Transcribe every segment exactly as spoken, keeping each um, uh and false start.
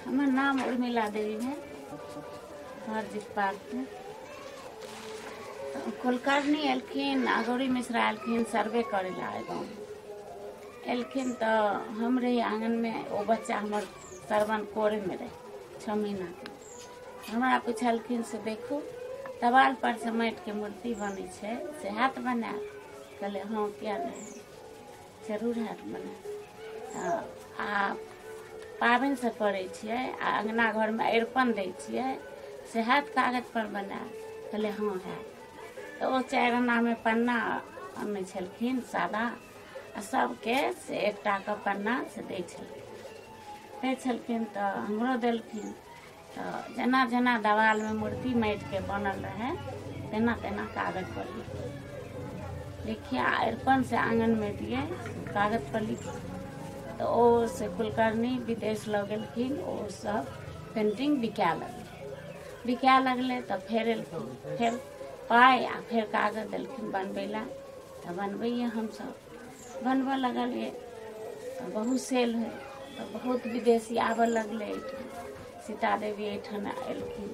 हमार नाम उर्मिला देवी है, हरजीत पार्क में। कुलकर्णी एलखिन, अगौरी मिश्रा एलखिन सर्वे करे ला गाँव एलखिन तो हमरे आंगन में वो बच्चा हमार सरवन कोरे में रहे छः महीना के। हमारा पूछलखिन से देखो दवाल पर से माटि के मूर्ति बनी है से हाथ बना। कहले हाँ क्या नहीं जरूर हाथ बना। आ पाबनि से करे छिए, अंगना घर में अरिपन दै छिए से हाथ कागज पर बना। कहले हाँ है। तो वो चारि आना में पन्ना आने छलखिन सादा, आ सबके से एकटा के पन्ना से दै छलखिन दै छलखिन तो हमरो देलखिन। तो जना जना दवाल में मूर्ति माटि के बनल रहे तेना तेना कागज पर लिखिए लिखिए अरिपन से आंगन में दिए कागज पर लिखिए। तो ओ से कुलकर्णी विदेश लग गेलखिन, ओ सब पेंटिंग बिका लगले बिका लगले तो फेर एलखिन, फेर पाई आ फेर कागज देलखिन बनबै ला। तो बनबैए हम सब बनबऽ लगलिए तो बहुत सेल है। तो बहुत विदेशी आबऽ लगले। सीता देवी एठन एलखिन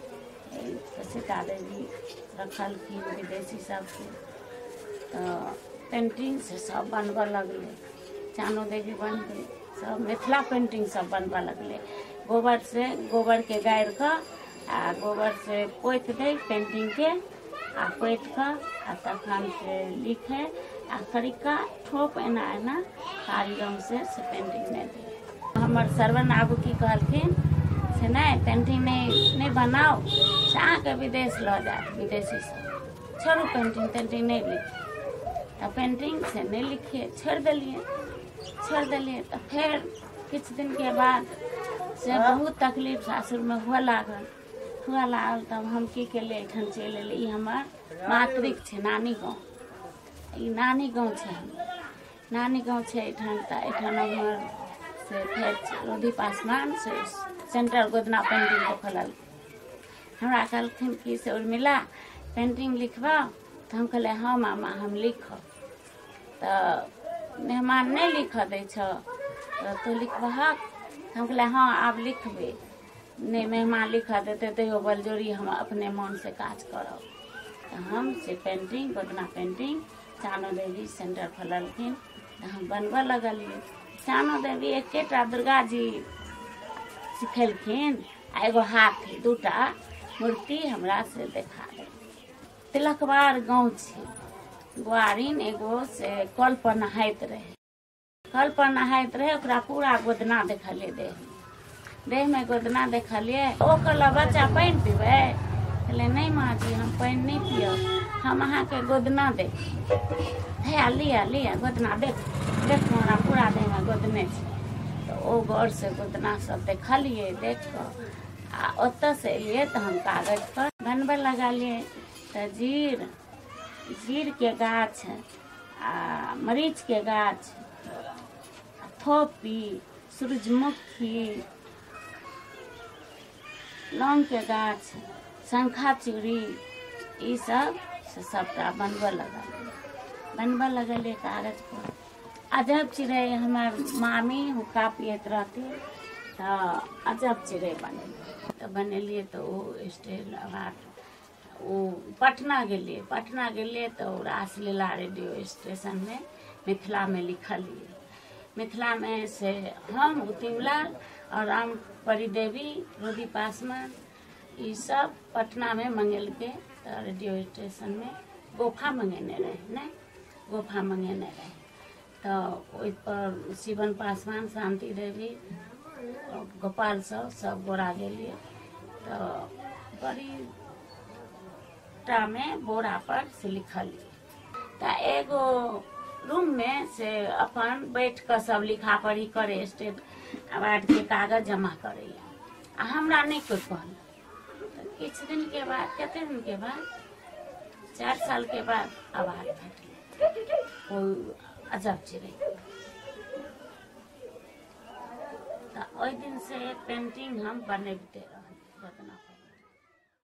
तो सीता देवी रखलखिन विदेशी सबके। तो पेंटिंग से सब बनबऽ लगले। चानो देवी बन गई, सब मिथिला पेंटिंग सब बनबऽ लगले। गोबर से गोबर के गाड़ि कऽ आ गोबर से पोति दे पेंटिंग के आ पोति कऽ आ तखन से लिखे आ करिका ठोप एना एना कारी रंग से से पेंटिंग नहीं दे। हमर सरवन आबू की कहलखिन से नहीं पेंटिंग नहीं नहीं बनाओ से अहाँके विदेश लऽ जायत विदेशी सब, छोड़ू पेंटिंग पेंटिंग नहीं लिखे। तो पेंटिंग से नहीं लिखिए छोड़ दिलिए छोड़ दिलिए। तो फिर कुछ दिन के बाद से बहुत तकलीफ सासुर में हुआ लागल हुआ लागल तब हम की केलिए एठन चलि एलिए। हमर मातृक छै नानी गाँव, ई नानी गाँव छै नानी गाँव छै एठन। तो एठन हमर से फेर रोधी पासवान से सेंट्रल गोदना पेंटिंग के खोलल। हमरा कहलखिन कि से उर्मिला पेंटिंग लिखबा। तो हम कहले हाँ मामा हम लिखब। तो मेहमान नहीं लिख दै छो तो तू लिखबहक। हम कहले हाँ आब लिखबे, नहीं मेहमान लिख देते तो बलजोरी हम अपने मन से काज करब। तो हम से पेंटिंग गोदना पेंटिंग चानो देवी सेंटर खोललखिन तो हम बनबऽ लगलिए। चानो देवी एकेटा दुर्गा जी सिखेलखिन आ एगो हाथी दूटा मूर्ति हमरा से देखा दे। तिलकवार गाँव छै, बुआरिन एगो से कल पर नहाइत रहे कल पर नहाइत रहे ओकरा पूरा गोदना देखलिए देह देह में गोदना देखलिए। ओ कहला बच्चा पानि पीबै? कहले नहीं माँ जी हम पानि नहीं पियब, हम अहाँ के गोदना दे है लिया लिया गोदना देख देख हमरा पूरा देह में गोदने छै। तो ओ गौर से गोदना सब देखलिए देख कर आ ओतऽ से एलिए तो हम कागज पर बनबऽ लगलिए। तो जीर जीर के गाछ आ मरीच के गाछ, थोपी, सूरजमुखी, लौंग के गाछ, शंखा चूड़ी ई सब से सबटा बनबऽ लगलिए बनबऽ लगलिए कागज पर। अजब चिड़ै हमार मामी हुक्का पियत रहती तो अजब चिड़ै बनेलिए। तो बनेलिए तो वो स्टेल आवाज वो पटना गेलिए पटना गेलिए तो रासलीला रेडियो स्टेशन में मिथिला में लिखलिए। मिथिला में से हम उतिमलाल और राम परी देवी रोधी पासवान ये सब पटना में मंगेलके। तो रेडियो स्टेशन में गोफा मंगेने रहे ने गोफा मंगेने रहे। तो ओहि पर शिवन पासवान शांति देवी गोपाल सब सब गोरा गेलिए। तो बड़ी टा में बोरा पर से लिखलिए। तो एगो रूम में से अपन बैठ कर सब लिखा पढ़ी करे स्टेट अवार्ड के कागज जमा करे आ हमरा नहीं कोई कहल। तो कुछ दिन के बाद कते दिन के बाद चार साल के बाद अवार्ड भेटल कोई अजब चिड़ै। तो ओहि दिन से पेंटिंग हम बनबते रहलिए।